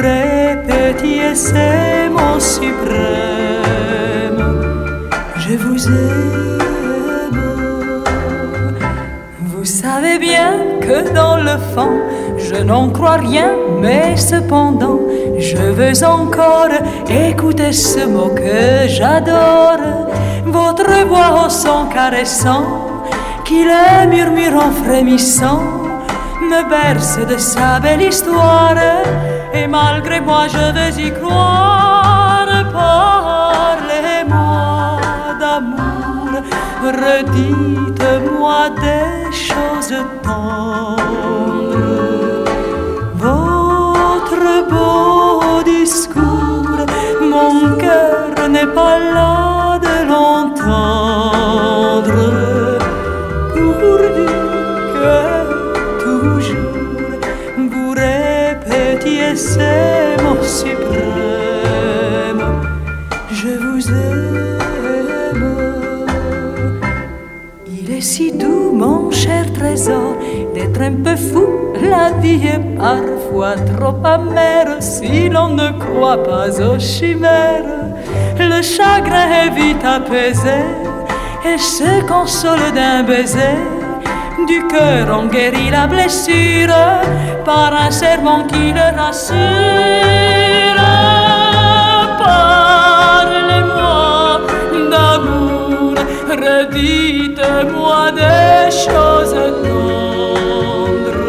répétiez ces mots suprêmes. Je vous aime. Vous savez bien que dans le fond, je n'en crois rien, mais cependant, je veux encore écouter ce mot que j'adore. Votre voix au son caressant, qui le murmure en frémissant, me berce de sa belle histoire. Et malgré moi, je veux y croire. Parlez-moi d'amour, redites-moi des choses tendres. Votre beau discours, mon cœur n'est pas là de l'entendre. Pourvu que toujours vous répétiez ces mots suprêmes. Je vous aime. Il est si doux, mon cher trésor, d'être un peu fou. La vie est parfois trop amère si l'on ne croit pas aux chimères. Le chagrin est vite apaisé et se console d'un baiser. Du cœur on guérit la blessure par un serment qui le rassure. Parlez-moi d'amour, redites-moi des choses tendres.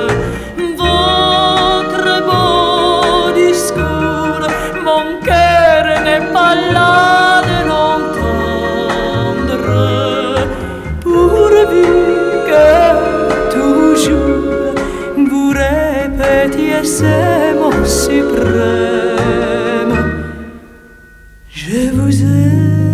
Votre beau discours, mon cœur n'est pas là de l'entendre. Pourvu que toujours vous répétiez ces mots suprêmes. Je vous aime.